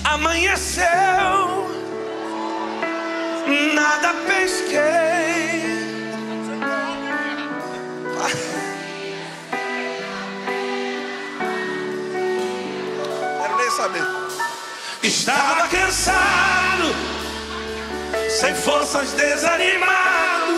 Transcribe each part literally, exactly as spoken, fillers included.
Amanheceu, nada pesquei. Quero nem saber. Estava cansado, sem forças, desanimado,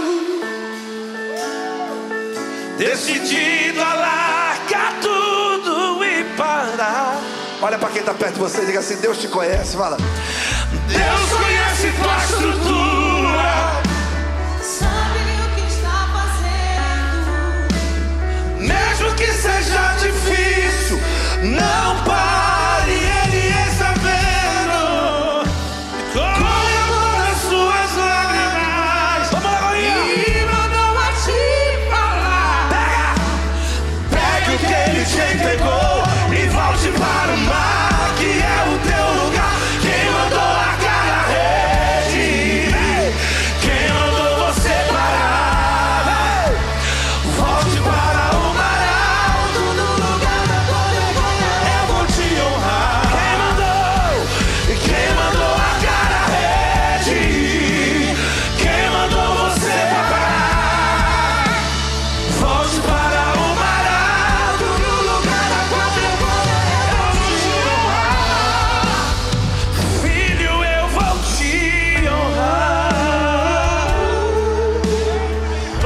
decidido a largar tudo e parar. Olha para quem está perto de você e diga assim: Deus te conhece. Fala: Deus conhece tua estrutura, sabe o que está fazendo. mesmo que seja difícil, não pare, Ele está vendo. Colha todas as suas lágrimas. Vamos, Lagoinha. E mandou a te falar. Pega, pega o que Ele te entregou e volte para o mar, que é o teu lugar. Quem mandou a cara à rede? Quem mandou você parar? Volte para o mar alto, no lugar da tua eu vou te honrar. Quem mandou? Quem mandou a cara à rede? Quem mandou você parar? Volte para o mar alto, no lugar da tua eu vou te honrar. Filho, eu vou te honrar. Oh,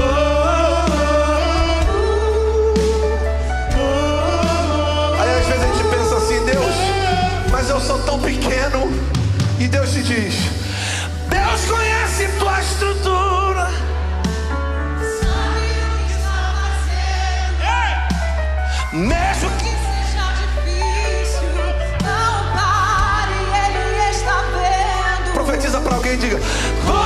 oh, oh, oh. Aí às vezes a gente pensa assim: Deus, mas eu sou tão pequeno. E Deus te diz: Deus conhece tua estrutura, Sabe o que está fazendo. mesmo que Seja difícil, não pare, Ele está vendo. profetiza para alguém e diga: Colha